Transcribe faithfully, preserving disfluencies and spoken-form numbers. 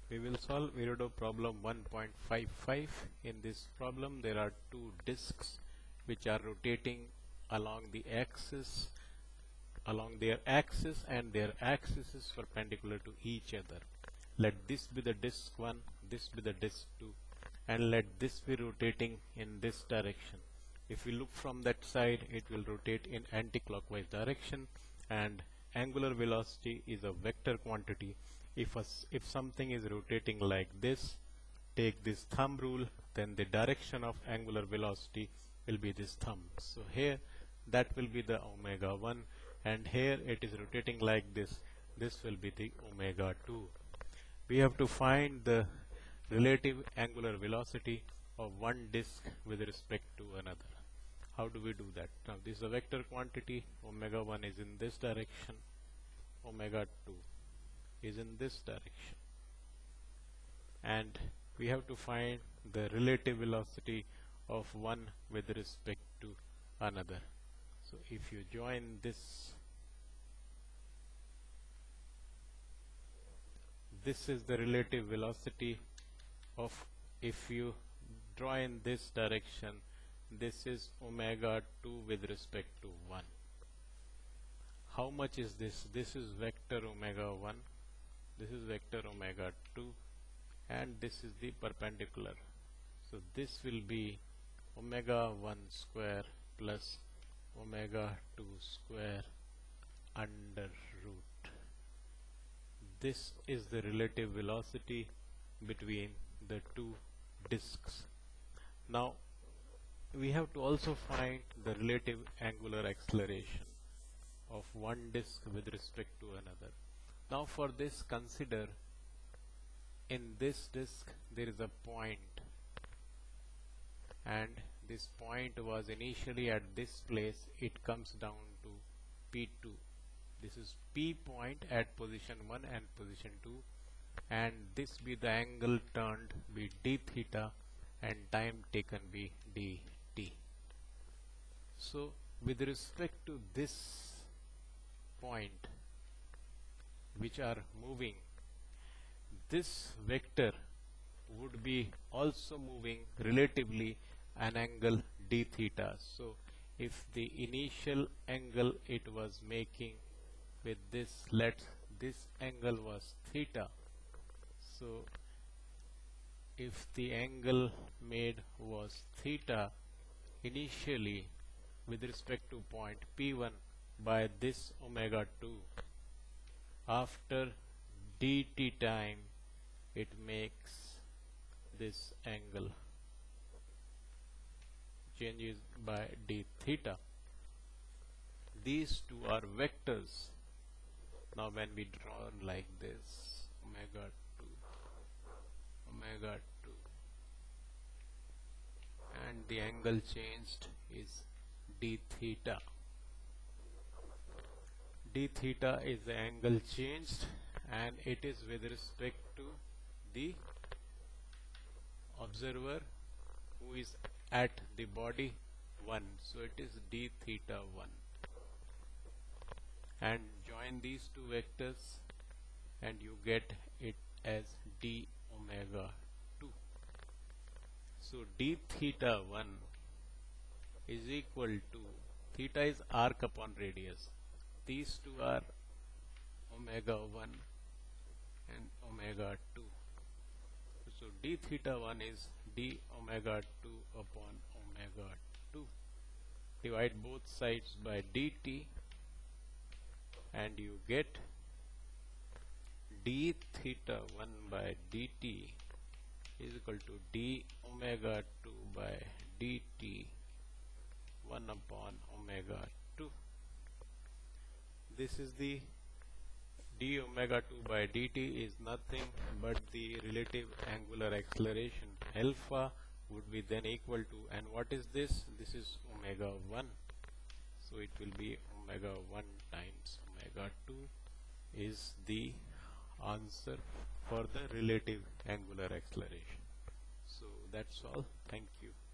We will solve Viridot problem one point five five. In this problem there are two disks which are rotating along the axis along their axis and their axis is perpendicular to each other. Let this be the disk one, this be the disk two, and let this be rotating in this direction. If we look from that side, it will rotate in anti-clockwise direction, and angular velocity is a vector quantity. If, a, if something is rotating like this, take this thumb rule, then the direction of angular velocity will be this thumb. So here that will be the omega one, and here it is rotating like this, this will be the omega two. We have to find the relative angular velocity of one disk with respect to another. How do we do that? Now this is a vector quantity. Omega one is in this direction, omega two is in this direction, and we have to find the relative velocity of one with respect to another. So if you join this, this is the relative velocity of, if you draw in this direction, this is omega two with respect to one. How much is this? This is vector omega one, this is vector omega two, and this is the perpendicular. So this will be omega one square plus omega two square under root. This is the relative velocity between the two disks. Now we have to also find the relative angular acceleration of one disk with respect to another. Now for this, consider in this disk there is a point, and this point was initially at this place, it comes down to P two. This is P point at position one and position two, and this be the angle turned be d theta and time taken be dt. So with respect to this point which are moving, this vector would be also moving relatively an angle d theta. So if the initial angle it was making with this, let this angle was theta. So if the angle made was theta initially with respect to point P one by this omega two, after dt time it makes this angle changes by d theta. These two are vectors. Now when we draw like this, omega two, omega two, and the angle changed is d theta. D theta is the angle changed, and it is with respect to the observer who is at the body one. So it is d theta one, and join these two vectors and you get it as d omega two. So d theta one is equal to, theta is arc upon radius, these two are omega one and omega two. So d theta one is d omega two upon omega two. Divide both sides by dt and you get d theta one by dt is equal to d omega two by dt one upon omega two. This is the d omega two by dt is nothing but the relative angular acceleration. Alpha would be then equal to, and what is this? This is omega one. So it will be omega one times omega two is the answer for the relative angular acceleration. So that's all. Thank you.